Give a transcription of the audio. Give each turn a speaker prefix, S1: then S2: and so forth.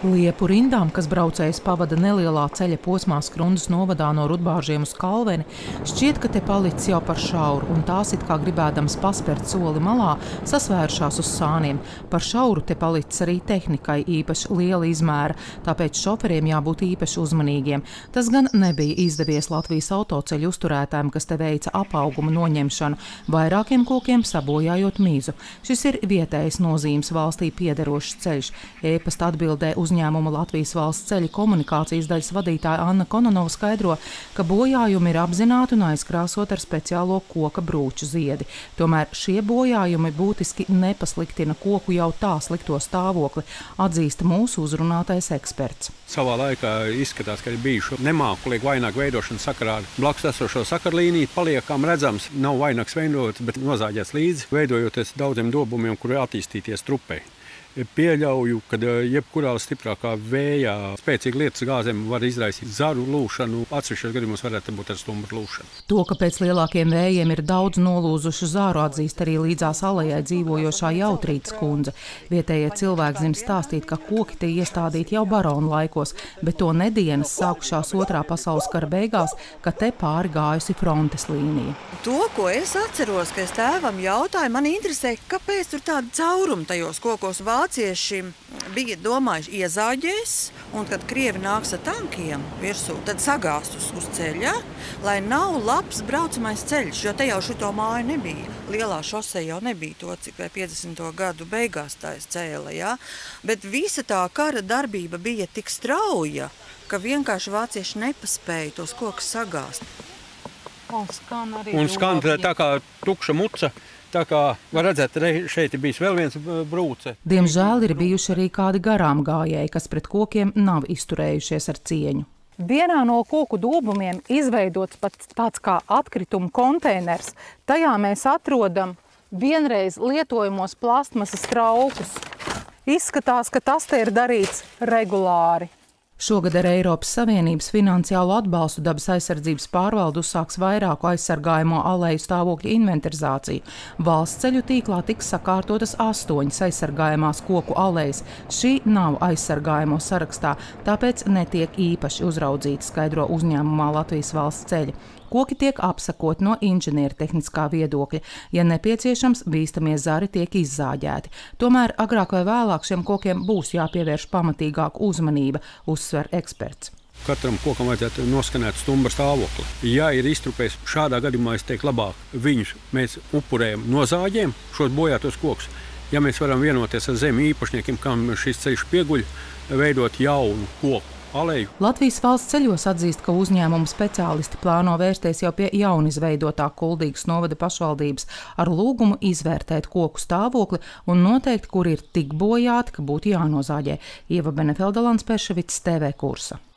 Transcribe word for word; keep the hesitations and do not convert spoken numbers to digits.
S1: Liepu rindām, kas braucējs pavada nelielā ceļa posmā Skrundas novadā no Rudbāžiem uz Kalveni, šķiet, ka te palicis jau par šauru, un tās it kā gribēdams paspērt soli malā, sasvērušās uz sāniem. Par šauru te palicis arī tehnikai īpaši liela izmēra, tāpēc šoferiem jābūt īpaši uzmanīgiem. Tas gan nebija izdevies Latvijas autoceļu uzturētājiem, kas te veica apaugumu noņemšanu, vairākiem kokiem sabojājot mizu. Šis ir vietējas nozīmes valstī piederošs ceļš. E-pasta atbildē uzņēmuma Latvijas valsts ceļu komunikācijas daļas vadītāja Anna Kononova skaidro, ka bojājumi ir apzināti un aizkrāsot ar speciālo koka brūču ziedi. Tomēr šie bojājumi būtiski nepasliktina koku jau tā slikto stāvokli, atzīst mūsu uzrunātais eksperts.
S2: Savā laikā izskatās, ka ir bijuši nemākulīgi vainagu veidošana sakarā ar blakus esošo sakarlīniju. Paliekam redzams, nav vainags veidots, bet nozāģēts līdzi, veidojoties daudziem dobumiem, kur attīstīties trupei. Pieļauju, ka jebkurā stiprākā vējā spēcīga lietus gāzēm var izraisīt zaru lūšanu. Atsevišķos gadījumos varētu būt ar stumbru lūšanu.
S1: To, ka pēc lielākiem vējiem ir daudz nolūzušu zāru, atzīst arī līdzās alejai dzīvojošā Jautrītes kundze. Vietējie cilvēki zina stāstīt, ka koki te iestādīti jau baronu laikos, bet to nedienas sākušās otrā pasaules kara beigās, ka te pāri gājusi frontes līnija.
S3: To, ko es atceros, ka es tēvam jautāju, man interesē, kāpēc tur tāda cauruma tajos kokos. Vācieši bija domājuši iezāģēs, un kad krievi nāks ar tankiem virsū, tad sagāstus uz ceļa, lai nav labs braucamais ceļš, jo te jau šito māju nebija. Lielā šosei jau nebija to, cik vai piecdesmito gadu beigās tā es cēla, ja? Bet visa tā kara darbība bija tik strauja, ka vienkārši vācieši nepaspēja tos kokus sagāst.
S1: Un skan arī
S2: un skan tā kā tukša muca. Tā kā var redzēt, šeit ir bijis vēl viens brūce.
S1: Diemžēl ir bijuši arī kādi garām gājēji, kas pret kokiem nav izturējušies ar cieņu.
S4: Vienā no koku dobumiem izveidots pat tāds kā atkritumu konteiners. Tajā mēs atrodam vienreiz lietojamos plastmasas traukus. Izskatās, ka tas te ir darīts regulāri.
S1: Šogad ar Eiropas Savienības finansiālo atbalstu dabas aizsardzības pārvalde uzsāks vairāku aizsargājamo aleju stāvokļu inventarizāciju. Valsts ceļu tīklā tiks sakārtotas astoņas aizsargājamās koku alejas. Šī nav aizsargājamo sarakstā, tāpēc netiek īpaši uzraudzīta, skaidro uzņēmumā Latvijas valsts ceļi. Koki tiek apsakot no inženiertehniskā viedokļa. Ja nepieciešams, bīstamie zari tiek izzāģēti. Tomēr agrāk vai vēlāk šiem kokiem būs jāpievērš pamatīgāka uzmanība, uzsver eksperts.
S2: Katram kokam vajadzētu noskanēt stumbra stāvokli. Ja ir iztrupējis, šādā gadījumā es teiktu labāk, viņus mēs upurējam no zāģiem, šos bojātos kokus. Ja mēs varam vienoties ar zemi īpašniekiem, kam šis ceļš pieguļ, veidot jaunu koku aleju.
S1: Latvijas valsts ceļos atzīst, ka uzņēmumu speciālisti plāno vērsties jau pie jaunizveidotā Kuldīgas novada pašvaldības ar lūgumu izvērtēt koku stāvokli un noteikt, kur ir tik bojāti, ka būtu jānozāģē. Ieva Benefelda, Lans Perševics, T V Kursa.